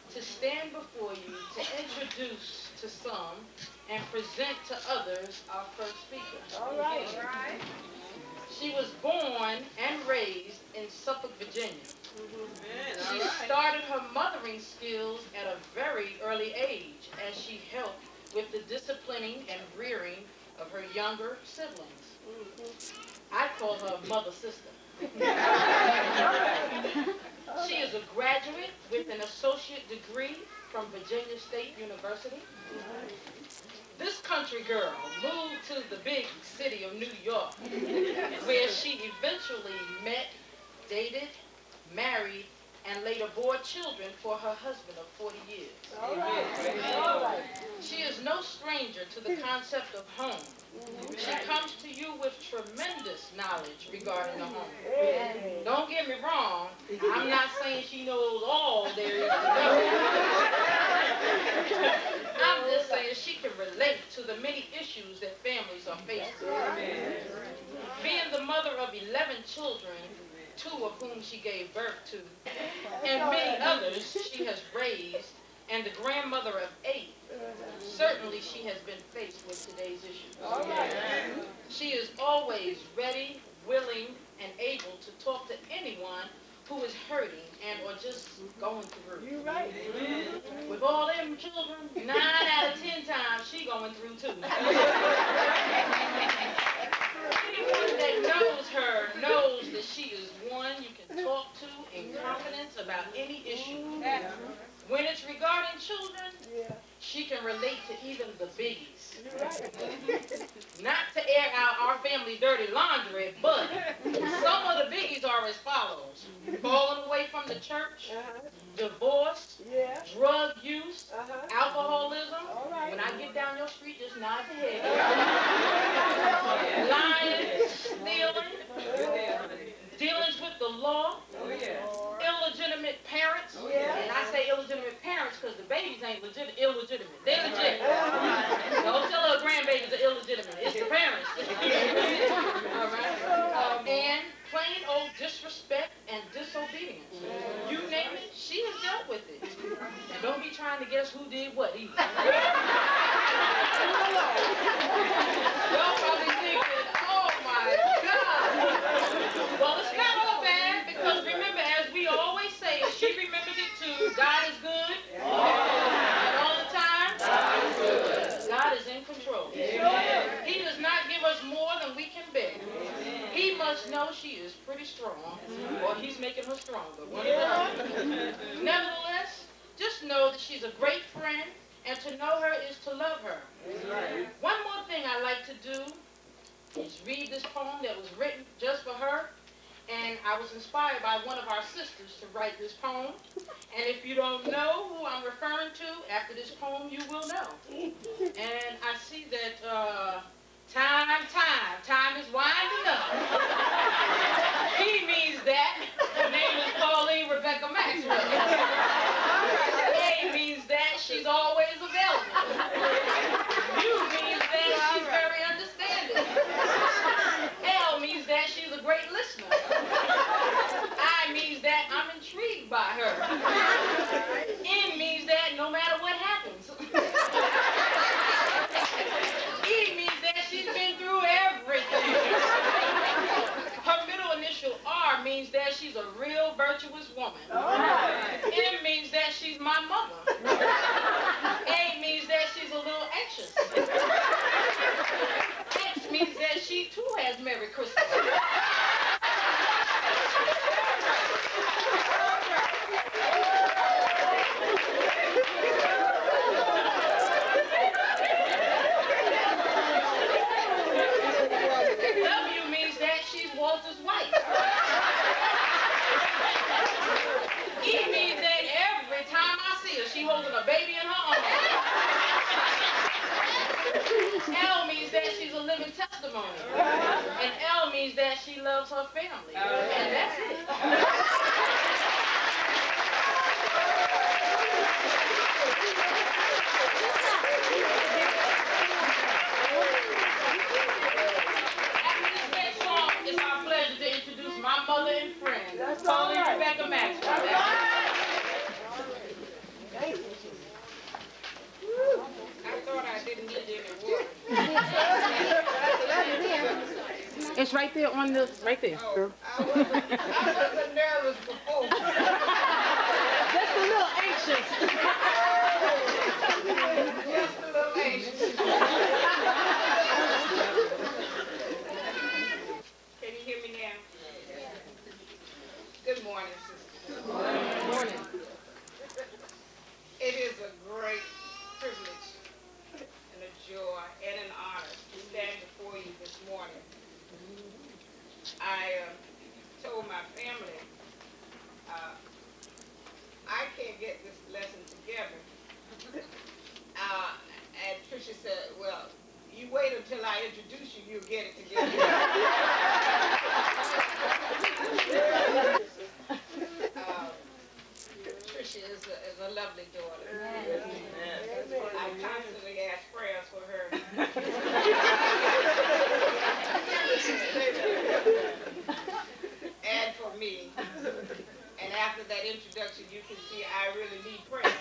to stand before you to introduce to some and present to others our first speaker. All right. All right. She was born and raised in Suffolk, Virginia. She started her mothering skills at a very early age as she helped with the disciplining and rearing of her younger siblings. I call her mother sister. She is a graduate with an associate degree from Virginia State University. This country girl moved to the big city of New York, where she eventually met, dated, married, and later bore children for her husband of 40 years. All right. All right. She is no stranger to the concept of home. She comes to you with tremendous knowledge regarding the home. Don't get me wrong, I'm not saying she knows all there is to know. I'm just saying she can relate to the many issues that families are faced with. Being the mother of 11 children, 2 of whom she gave birth to, and many others she has raised, and the grandmother of 8, certainly she has been faced with today's issues. She is always ready, willing, and able to talk to anyone who is hurting and or just going through. You're right. With all them children, 9 out of 10 times she going through too. Anyone that knows her knows that she is one you can talk to in confidence about any issue. When it's regarding children, she can relate to even the biggies. Not to air out our family dirty laundry, but some of the biggies are as follows. Falling away from the church, divorce, drug use, alcoholism. When I get down your street, just nod your head. Lying, stealing, dealings with the law, illegitimate parents, and I say illegitimate parents because the babies ain't illegitimate. They're legitimate. Don't tell her grandbabies are illegitimate. It's the parents. All right. And plain old disrespect and disobedience. You name it, she has dealt with it. And don't be trying to guess who did what either. Y'all probably thinking, oh my God. Well, it's not all bad because remember, as we always say, she remembers it too. God is good. And all the time, God is good. God is in control. He does not give us more than we can bear. He must know she is pretty strong, or he's making her stronger. Nevertheless, just know that she's a great friend, and to know her is to love her. One more thing I like to do is read this poem that was written just for her, and I was inspired by one of our sisters to write this poem. And if you don't know who I'm referring to, after this poem you will know. And I see that time is winding up. He means that. Her name is Pauline Maxwell. A means that she's always available. U means that she's very understanding. L means that she's a great listener. I means that I'm intrigued by her. N means that no matter what happens. E means that she's been through everything. Her middle initial R means that she's a real virtuous woman. M means that she's my mother. A means that she's a little anxious. X means that she too has Merry Christmas. W means that she's Walter's wife. E means that every time I see her, she's holding a baby in her arms. L means that she's a living testimony. And L means that she loves her family. And that's it. My mother and friend, Pauline Maxwell. It's right there on the, right there. Oh, I wasn't nervous before. Just a little anxious. Just a little anxious. Can you hear me now? Good morning, sister. Good morning. It is a great privilege and a joy and an honor to stand before you this morning. I told my family I can't get this lesson together. And Tricia said, well, you wait until I introduce you, you'll get it together. Tricia is a lovely daughter. I constantly ask prayers for her. And for me. And after that introduction, you can see I really need prayer.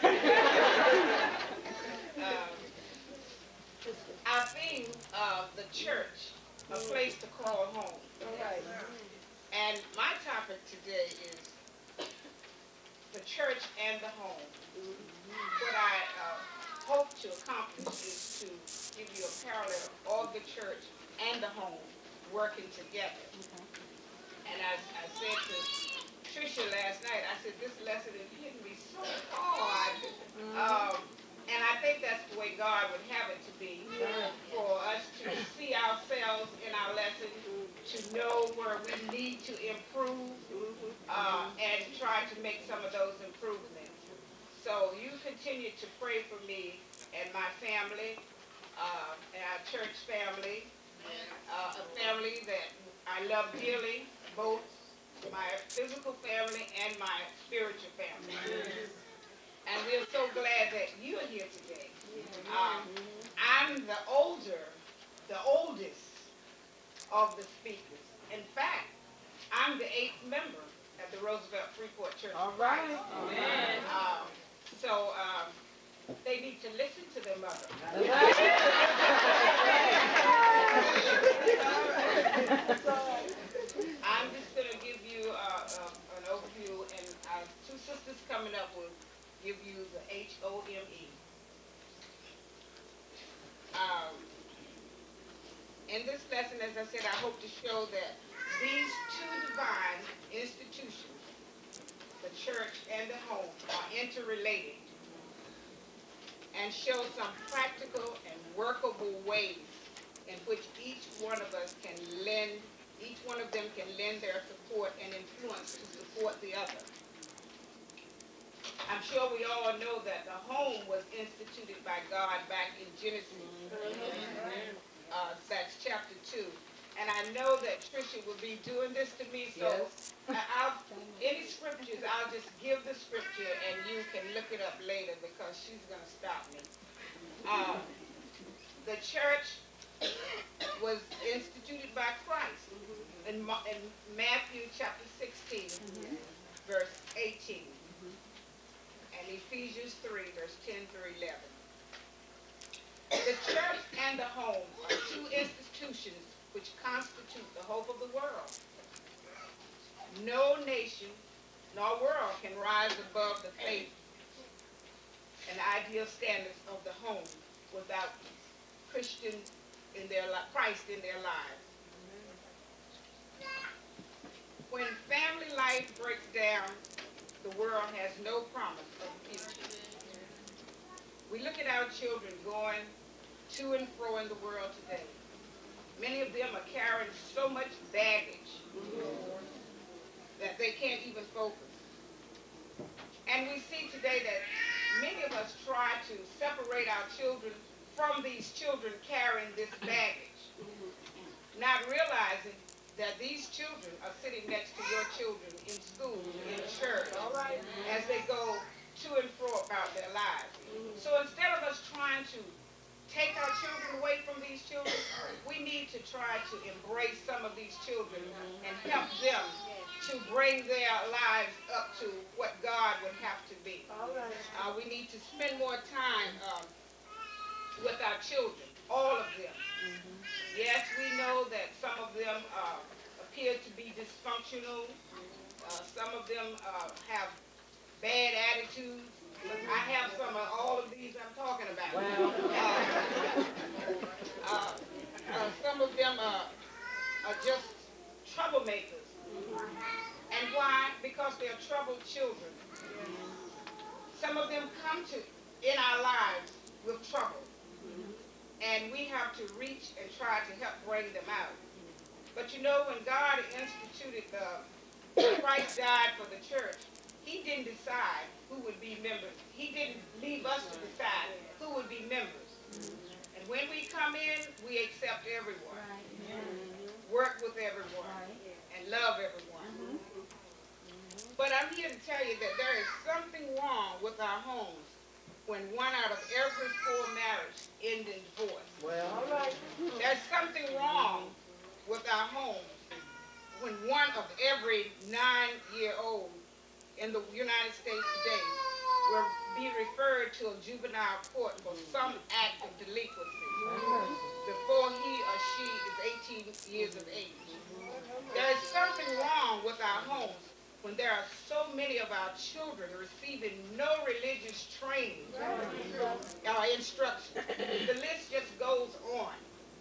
Our theme of the church, a place to call home. And my topic today is the church and the home. What I hope to accomplish is to give you a parallel of the church and the home working together. And I said to Tricia last night, I said, this lesson is hitting me so hard. And I think that's the way God would have it to be, for us to see ourselves in our lesson, to know where we need to improve, and try to make some of those improvements. So you continue to pray for me and my family, and our church family, a family that I love dearly, both my physical family and my spiritual family. And we're so glad that you're here today. I'm the oldest of the speakers. In fact, I'm the 8th member at the Roosevelt Freeport Church. All right. Amen. So they need to listen to their mother. I'm just going to give you an overview, and our two sisters coming up will give you the HOME. In this lesson, as I said, I hope to show that these two divine institutions, the church and the home, are interrelated, and show some practical and workable ways in which each one of them can lend their support and influence to support the other. I'm sure we all know that the home was instituted by God back in Genesis. That's chapter 2. And I know that Tricia will be doing this to me, so any scriptures, I'll just give the scripture and you can look it up later because she's going to stop me. The church was instituted by Christ in Matthew chapter 16, verse 18, and Ephesians 3, verse 10 through 11. The church and the home are two institutions which constitute the hope of the world. No nation nor world can rise above the faith and ideal standards of the home without Christ in their lives. When family life breaks down, the world has no promise of the future. We look at our children going to and fro in the world today. Many of them are carrying so much baggage that they can't even focus. And we see today that many of us try to separate our children from these children carrying this baggage, not realizing that these children are sitting next to your children in school, in church, as they go to and fro about their lives. So instead of us trying to take our children away from these children, we need to try to embrace some of these children and help them to bring their lives up to what God would have to be. We need to spend more time with our children. all of them. Yes, we know that some of them appear to be dysfunctional. Some of them have bad attitudes. I have some of all of these I'm talking about. Wow. Some of them are just troublemakers. And why? Because they are troubled children. Some of them come in our lives with trouble. And we have to reach and try to help bring them out. But you know, when God instituted Christ died for the church, he didn't decide who would be members. He didn't leave us to decide who would be members. And when we come in, we accept everyone, work with everyone, and love everyone. But I'm here to tell you that there is something wrong with our homes when 1 out of every 4 marriages end in divorce. Well, all right. There's something wrong with our homes when 1 of every 9-year-old in the United States today will be referred to a juvenile court for some act of delinquency before he or she is 18 years of age. There is something wrong with our homes when there are so many of our children receiving no religious training or instruction. The list just goes on.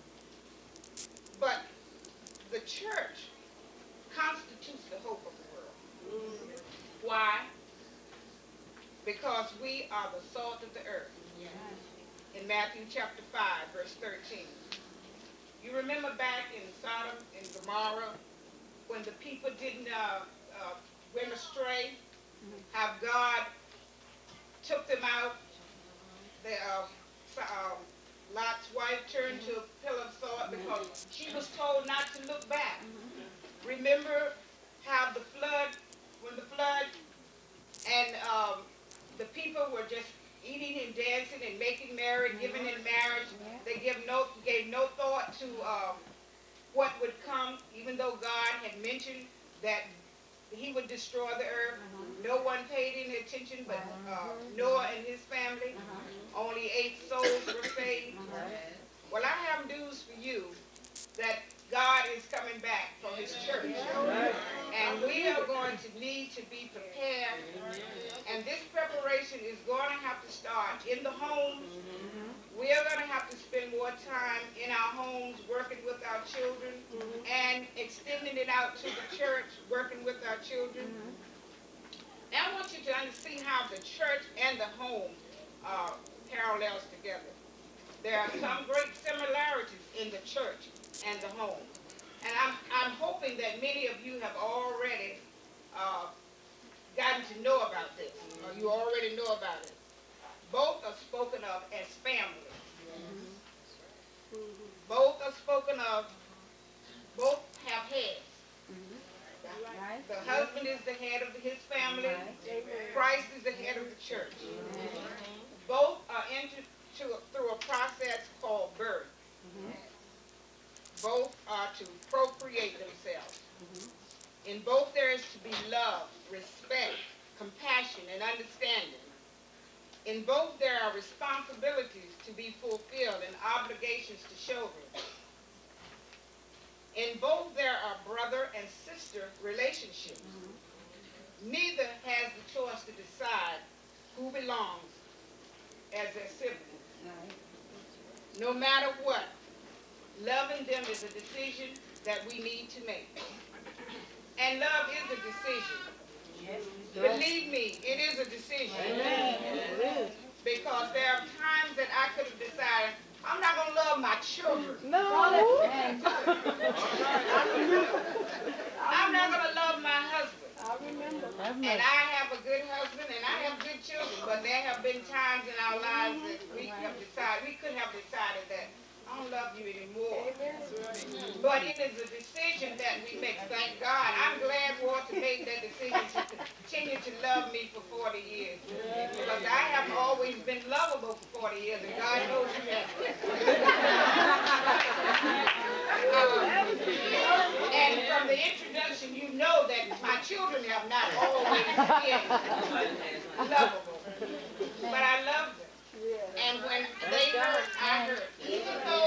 But the church constitutes the hope of the world. Why? Because we are the salt of the earth. In Matthew chapter 5, verse 13. You remember back in Sodom and Gomorrah when the people didn't went astray, how God took them out. Lot's wife turned to a pillar of salt because she was told not to look back. Remember how when the flood, and the people were just eating and dancing and making merry, giving in marriage. They gave no thought to what would come, even though God had mentioned that he would destroy the earth. No one paid any attention but Noah and his family. Only 8 souls were saved. Well, I have news for you that God is coming back for his church. And we are going to need to be prepared. And this preparation is going to have to start in the homes. We are going to have to spend more time in our homes working with our children and extending it out to the church, working with our children. Now I want you to see how the church and the home parallels together. There are some great similarities in the church and the home. And I'm hoping that many of you have already gotten to know about this, or you already know about it. Both are spoken of as family. Both are spoken of, both have heads. The husband is the head of his family. Christ is the head of the church. Both are entered through a process called birth. Both are to procreate themselves. In both there is to be love, respect, compassion, and understanding. In both there are responsibilities to be fulfilled and obligations to children. In both there are brother and sister relationships. Neither has the choice to decide who belongs as their sibling. No matter what, loving them is a decision that we need to make. And love is a decision. Yes. Believe me, it is a decision. Amen. Because there are times that I could have decided, I'm not going to love my children. No. I'm not going to love my husband. I remember. And I have a good husband and I have good children, but there have been times in our lives that we could have decided that I don't love you anymore. But it is a decision that we make. Thank God. I'm glad Walter made that decision to continue to love me for 40 years. Because I have always been lovable for 40 years, and God knows you have. And from the introduction, you know that my children have not always been lovable. But I love them. And when they hurt, I hurt. Even though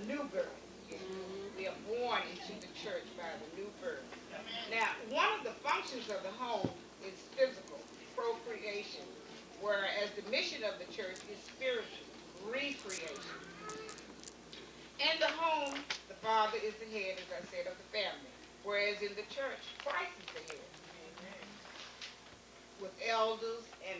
new birth. We are born into the church by the new birth. Now, one of the functions of the home is physical, procreation, whereas the mission of the church is spiritual, recreation. In the home, the father is the head, as I said, of the family, whereas in the church, Christ is the head. With elders and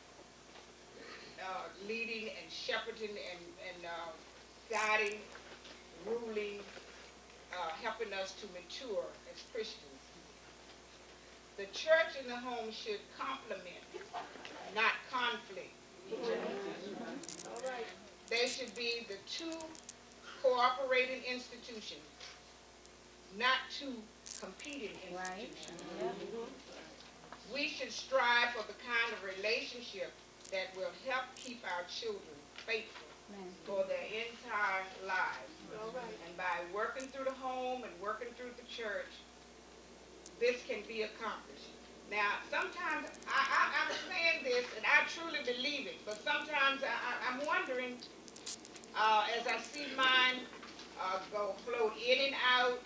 leading and shepherding and guiding, ruling, helping us to mature as Christians. The church and the home should complement, not conflict. All right. They should be the two cooperating institutions, not two competing institutions. Right. We should strive for the kind of relationship that will help keep our children faithful for their entire lives. Right. And by working through the home and working through the church, this can be accomplished. Now, sometimes I'm saying this, and I truly believe it, but sometimes I'm wondering, as I see mine go float in and out,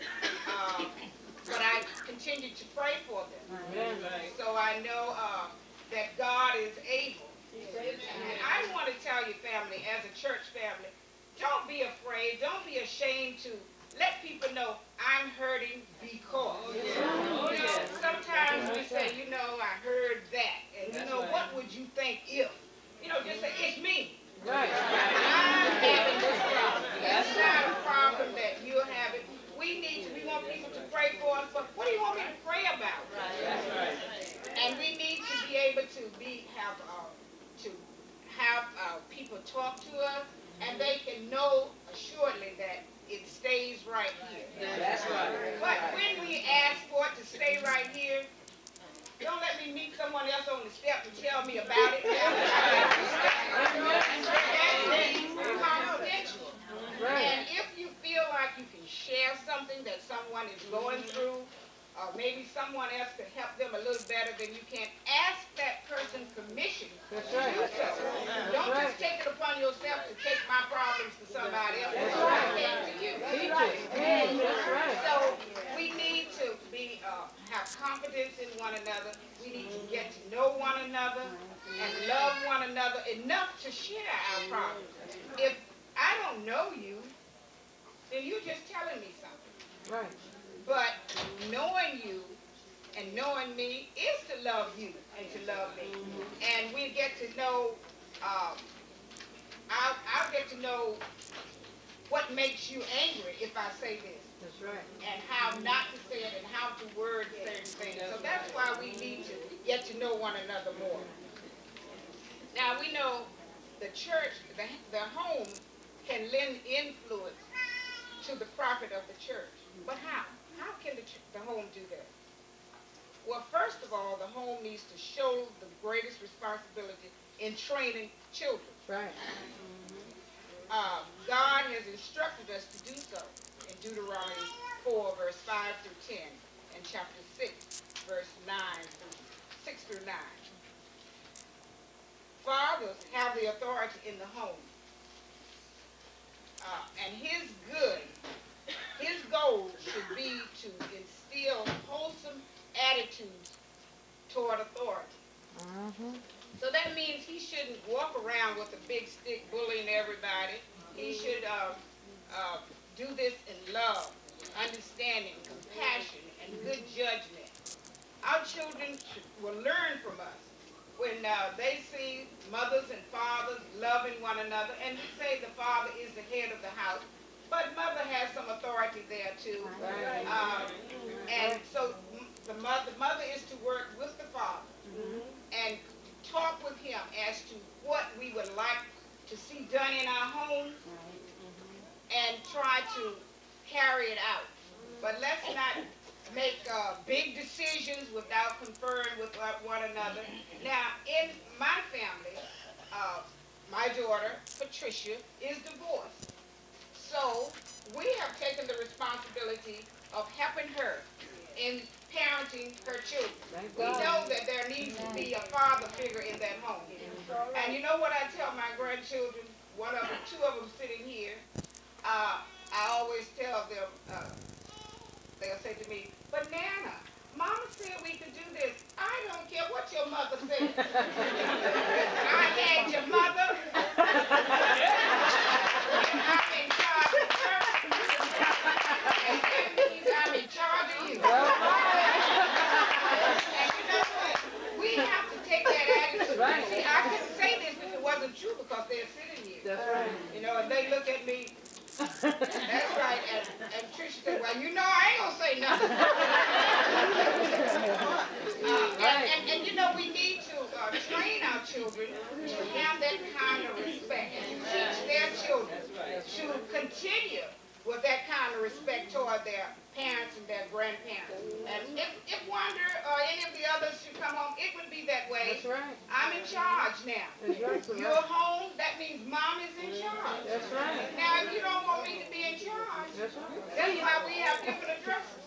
but I continue to pray for them. Amen. So I know that God is able. And I want to tell you, family, as a church family, don't be afraid, don't be ashamed to let people know I'm hurting because. You know, sometimes we say, you know, I heard that. And you know, what would you think if? You know, just say, it's me. Right. I'm having this problem. It's not a problem that you're having. We want people to pray for us, but what do you want me to pray about? Right. And we need to be able to have people talk to us, and they can know assuredly that it stays right here. That's right. But when we ask for it to stay right here, don't let me meet someone else on the step and tell me about it. Confidential. And if you feel like you can share something that someone is going through, or maybe someone else could help them a little better than you can, ask that person permission to do so. Don't just take it upon yourself to take my problems to somebody else. That's right. To you. So we need to have confidence in one another. We need to get to know one another and love one another enough to share our problems. If I don't know you, then you're just telling me something. Right. But knowing you and knowing me is to love you and to love me. And we get to know, I'll get to know what makes you angry if I say this. That's right. And how not to say it and how to word certain things. So that's why we need to get to know one another more. Now we know the church, the home can lend influence to the profit of the church. But how? How can the home do that? Well, first of all, the home needs to show the greatest responsibility in training children. Right. God has instructed us to do so in Deuteronomy 4, verse 5 through 10, and chapter 6, verse 6 through 9. Fathers have the authority in the home. And his goal should be to instill wholesome attitudes toward authority. So that means he shouldn't walk around with a big stick bullying everybody. He should do this in love, understanding, compassion, and good judgment. Our children will learn from us when they see mothers and fathers loving one another. And we say the father is the head of the house, but mother has some authority there too. And so the mother is to work with the father and talk with him as to what we would like to see done in our home and try to carry it out. But let's not make big decisions without conferring with one another. Now, in my family, my daughter, Patricia, is divorced. So we have taken the responsibility of helping her in parenting her children. We know that there needs to be a father figure in that home. And you know what I tell my grandchildren? Two of them sitting here. I always tell them, they'll say to me, but Nana, Mama said we could do this. I don't care what your mother said. I had your mother. I'm in charge of her. And that means I'm in charge of you. And you know what? We have to take that attitude. Right. See, I couldn't say this if it wasn't true because they're sitting here. That's right. You know, and they look at me. That's right. And Tricia said, well, you know, I ain't going to say nothing. And you know, we need to train our children to have that kind of respect and to teach their children to continue with that kind of respect toward their parents and their grandparents. And if Wanda or any of the others should come home, it would be that way. That's right. I'm in charge now. That's right. You're home, that means Mom is in charge. That's right. Now, if you don't want me to be in charge, that's right. That's why we have different addresses.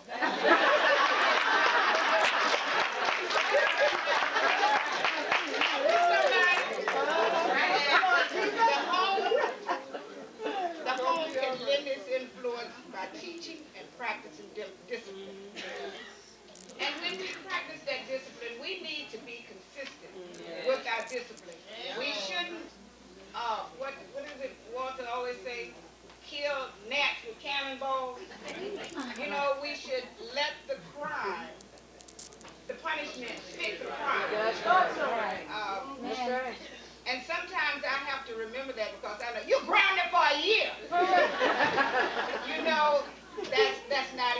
The home can lend its influence by teaching and practicing discipline. And when we practice that discipline, we need to be consistent with our discipline. We shouldn't, what is it Walter always say, kill gnats with cannonballs. You know, we should let the crime, the punishment fit the crime. That's right. That's right. And sometimes I have to remember that because I know, you're grounded for a year. You know, that's not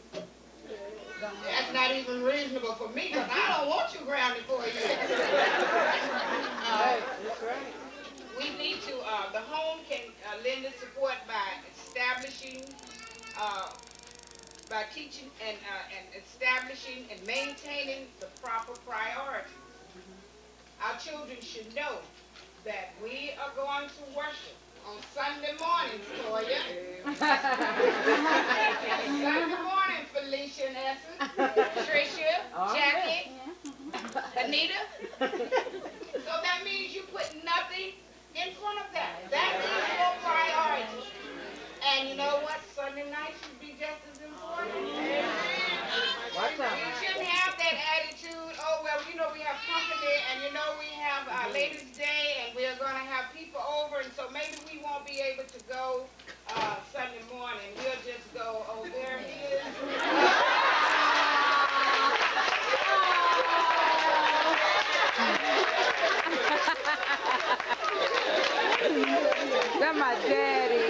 even reasonable for me because I don't want you grounded for a year. That's right. We need to, the home can lend its support by establishing, by teaching and establishing and maintaining the proper priorities. Our children should know that we are going to worship on Sunday mornings, Toya. Sunday morning, Felicia and Essence, Tricia, Jackie, Anita. So that means you put nothing in front of that. That is your priority. And you know what? Sunday night should be just as important. You shouldn't have that attitude, oh, well, you know, we have company, and you know, we have our Ladies' Day, and we're going to have people over, and so maybe we won't be able to go Sunday morning. We'll just go, oh, there he is. That's my daddy.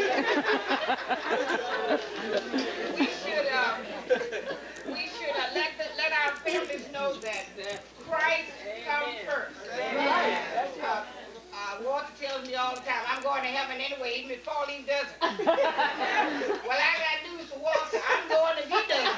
We should let our families know that Christ comes first. Walter tells me all the time, I'm going to heaven anyway, even if Pauline doesn't. Well, I got news for Walter. I'm going if he doesn't.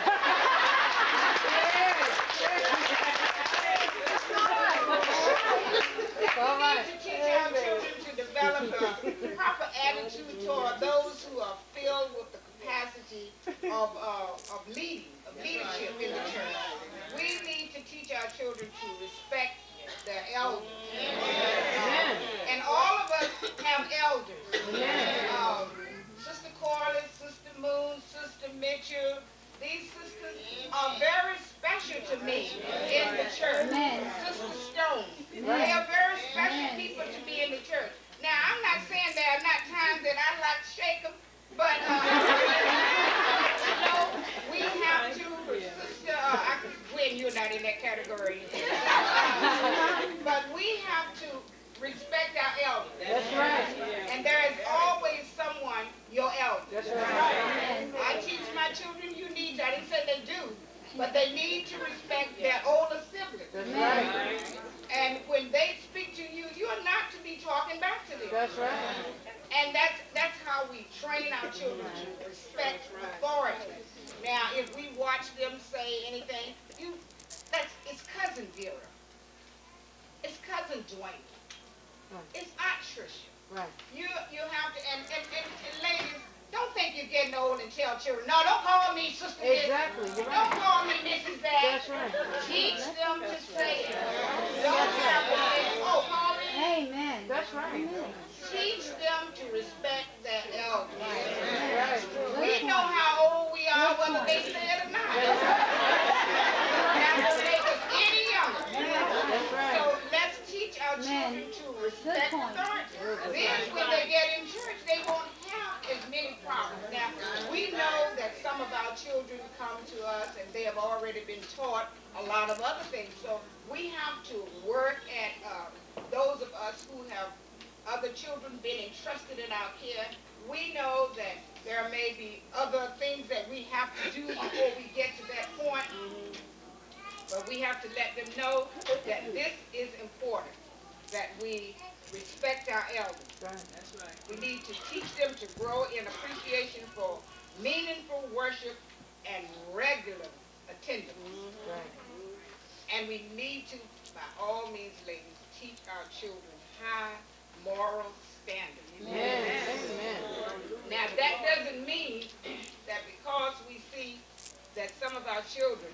We need to teach our children to develop a proper attitude toward those who are filled with the capacity of leadership in the church. We need to teach our children to respect their elders. And all of us have elders. Sister Corliss, Sister Moon, Sister Mitchell, these sisters are very special to me in the church. Sister Stone, they are very special people to be in the church. Now, I'm not saying there are not times that I like to shake them, but you know, we have to, Sister, Gwen, you're not in that category. But we have to respect our elders. That's right. And there is always someone, your elder. That's right. I teach my children, I didn't say they do, but they need to respect their older siblings. That's right. And when they speak to you, you are not to be talking back to them. That's right. And that's how we train our children to respect authority. Now, if we watch them say anything, it's Cousin Vera. It's Cousin Dwayne. It's Aunt Tricia. Right. You have to, and ladies, don't think you're getting old and tell children, no, don't call me Sister This. Exactly. Don't call me Mrs. That. That's right. Teach them to say it. Don't have to say, oh, Pauline. Amen. That's right. Teach them to respect their elders. Right. We know how old we are, whether they say it or not. That will make us any younger. So let's teach our children to respect authority. Then when they get in church, they won't have as many problems. Now, we know that some of our children come to us and they have already been taught a lot of other things. So we have to work at those of us who have other children been entrusted in our care. We know that there may be other things that we have to do before we get to that point. But we have to let them know that this is important, that we respect our elders. That's right. We need to teach them to grow in appreciation for meaningful worship and regular attendance. And we need to, by all means, ladies, teach our children high moral standards. Amen. Now, that doesn't mean that because we see that some of our children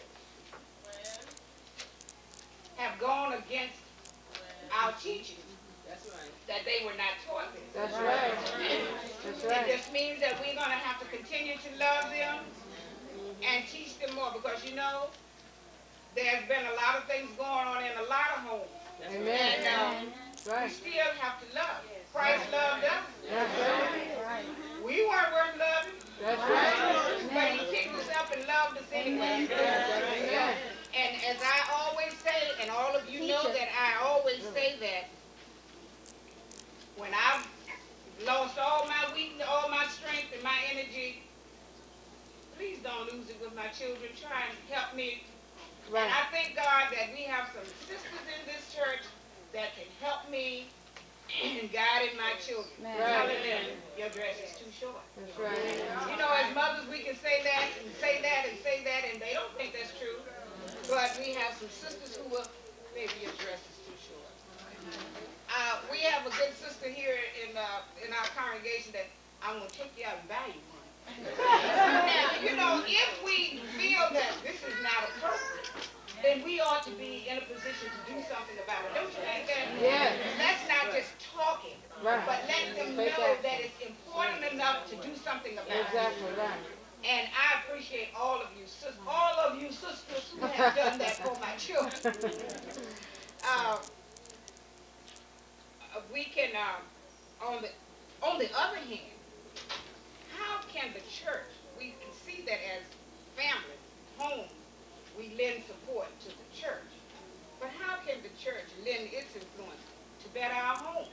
have gone against our teachings, That's right. that they were not taught this. That's right. That's right. It just means that we're going to have to continue to love them and teach them more, because you know there's been a lot of things going on in a lot of homes. Amen. And we still have to love. Christ loved us. That's right. We weren't worth loving. That's right. But he picked us up and loved us anyway. Amen. And as I always say, and all of you know that I always say that, when I've lost all my weakness, all my strength and my energy, please don't lose it with my children. Try and help me. Right. And I thank God that we have some sisters in this church that can help me in guiding my children. Telling them, your dress is too short. That's right. You know, as mothers, we can say that and say that and say that, and they don't think that's true. But we have some sisters who will, maybe your dress is too short. We have a good sister here in our congregation that I'm going to take you out and buy you one. Now, you know, if we feel that this is not appropriate, then we ought to be in a position to do something about it. Don't you think that? Yeah. Let's not just talk it, Right. but let them know that it's important enough to do something about it. Exactly right. And I appreciate all of you sisters who have done that for my children. We can, on the other hand, how can the church, we can see that as family, home, we lend support to the church. But how can the church lend its influence to better our home?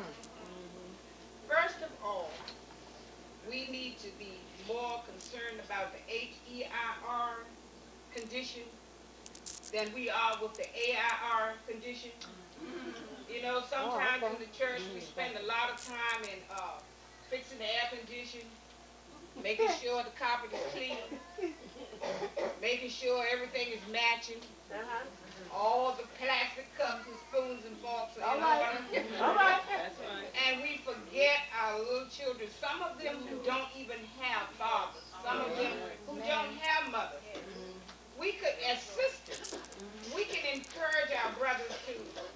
First of all, we need to be more concerned about the HEIR condition than we are with the AIR condition. You know, sometimes in the church we spend a lot of time in fixing the air condition, making sure the carpet is clean, making sure everything is matching, all the plastic cups and spoons and forks are in order. That's right. And we forget our little children, some of them who don't even have fathers, some of them who don't have mothers. We could, as sisters, we can encourage our brothers to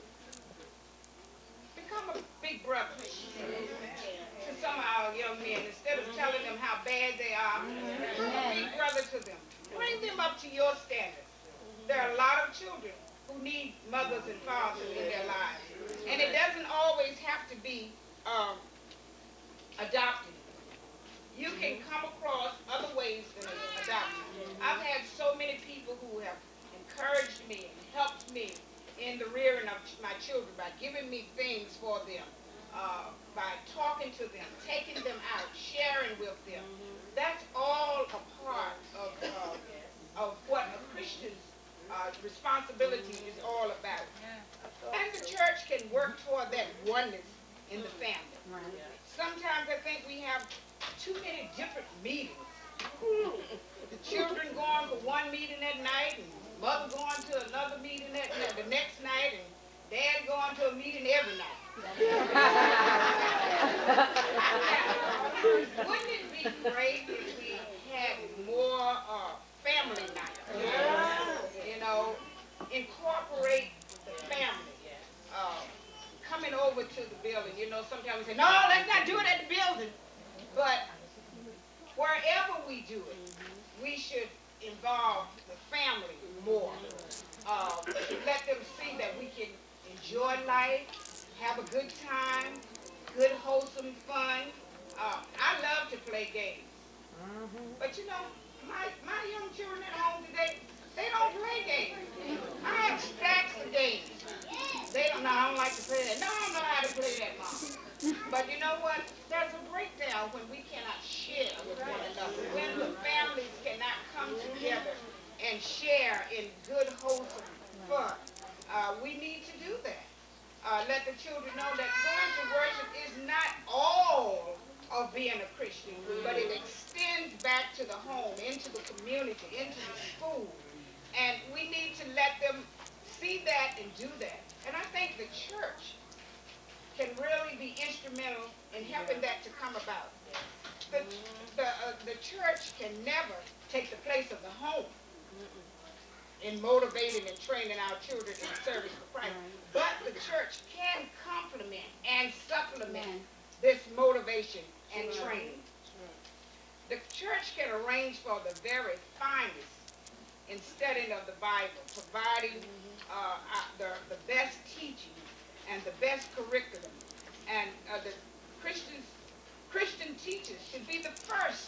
become a big brother to some of our young men. Instead of telling them how bad they are, become a big brother to them. Bring them up to your standards. There are a lot of children who need mothers and fathers in their lives. And it doesn't always have to be adopted. You can come across other ways than adoption. I've had so many people who have encouraged me and helped me in the rearing of my children by giving me things for them, by talking to them, taking them out, sharing with them. That's all a part of what a Christian's responsibility is all about. And the church can work toward that oneness in the family. Sometimes I think we have too many different meetings. The children going for one meeting at night, and mother going to another meeting the next night, and dad going to a meeting every night. Wouldn't it be great if we had more family nights? You know, incorporate the family. Coming over to the building, you know, sometimes we say, no, let's not do it at the building. But wherever we do it, we should involve the family more. Let them see that we can enjoy life, have a good time, good wholesome fun. I love to play games. But you know, my young children at home today, they don't play games. I have stacks of games. They don't know, I don't like to play that. No, I don't know how to play that, Mom. But you know what? There's a breakdown when we cannot share with one another. When the families cannot come together and share in good, wholesome fun. We need to do that. Let the children know that going to worship is not all of being a Christian, but it extends back to the home, into the community, into the school. And we need to let them see that and do that. And I think the church can really be instrumental in helping that to come about. The church can never take the place of the home in motivating and training our children in service for Christ. But the church can complement and supplement this motivation and training. The church can arrange for the very finest in studying of the Bible, providing the best teaching and the best curriculum. And the Christian teachers should be the first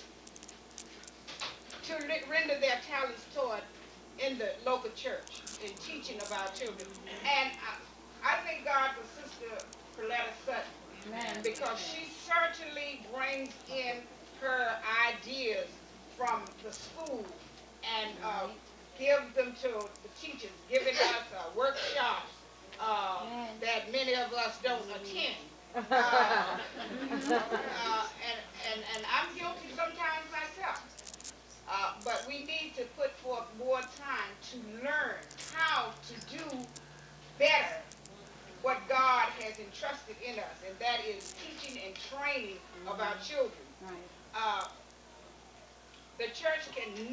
to render their talents toward in the local church in teaching of our children. And I thank God for Sister Coletta Sutton, because she certainly brings in her ideas from the school and gives them to the teachers, giving us workshops that many of us don't attend. And I'm guilty sometimes myself. But we need to put forth more time to learn how to do better what God has entrusted in us, and that is teaching and training of our children. The church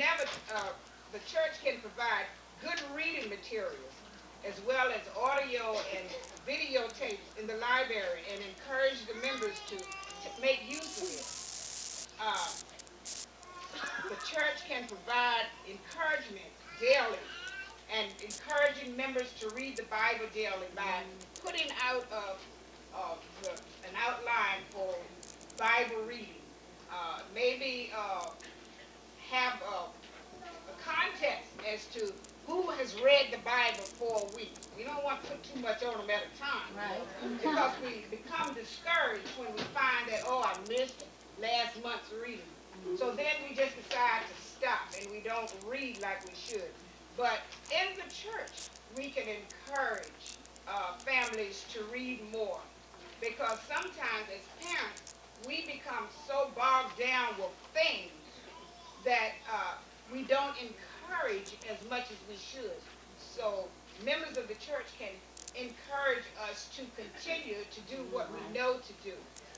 can provide good reading materials as well as audio and videotapes in the library and encourage the members to make use of it. The church can provide encouragement daily and encouraging members to read the Bible daily by putting out an outline for Bible reading. Maybe have a contest as to who has read the Bible for a week. We don't want to put too much on them at a time. Right. Because we become discouraged when we find that, oh, I missed last month's reading. So then we just decide to stop and we don't read like we should. But in the church, we can encourage families to read more. Because sometimes as parents, we become so bogged down with things that we don't encourage as much as we should. So members of the church can encourage us to continue to do what we know to do.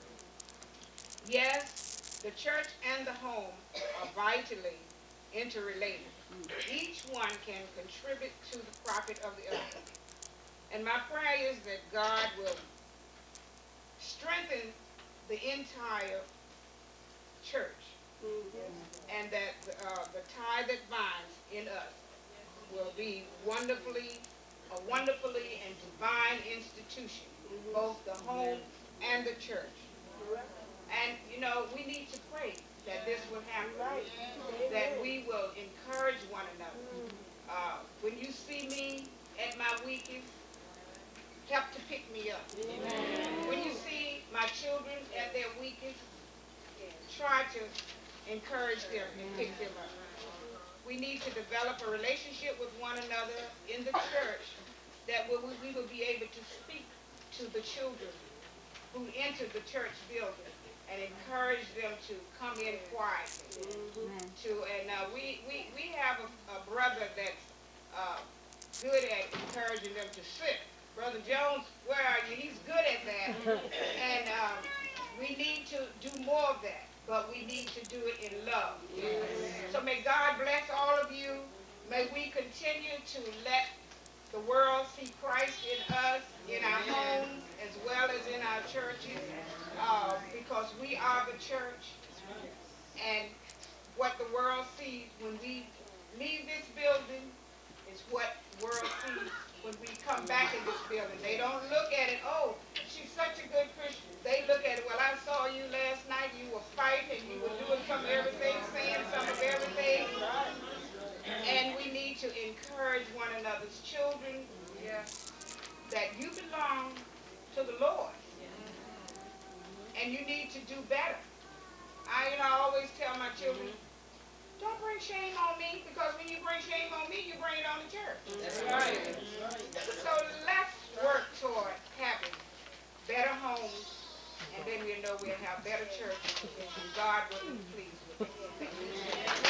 Yes, the church and the home are vitally interrelated. Each one can contribute to the profit of the other. And my prayer is that God will strengthen the entire church, and that the tie that binds in us will be a wonderfully and divine institution, both the home and the church. And, you know, we need to pray that this will happen, that we will encourage one another. When you see me at my weakest, help to pick me up. When you see my children at their weakest, try to encourage them and pick them up. We need to develop a relationship with one another in the church that we will be able to speak to the children who enter the church building and encourage them to come in quietly. We have a brother that's good at encouraging them to sit. Brother Jones, where are you? He's good at that. And we need to do more of that, but we need to do it in love. So may God bless all of you. May we continue to let the world see Christ in us, in our homes, as well as in our churches, because we are the church. And what the world sees when we leave this building is what the world sees when we come back in this building. They don't look at it, oh, she's such a good Christian. They look at it, well, I saw you last night, you were fighting, you were doing some of everything, saying some of everything. And we need to encourage one another's children that you belong to the Lord. And you need to do better. I always tell my children, don't bring shame on me, because when you bring shame on me, you bring it on the church. That's right. So let's work toward having better homes, and then we'll have better churches, and God will be pleased with it.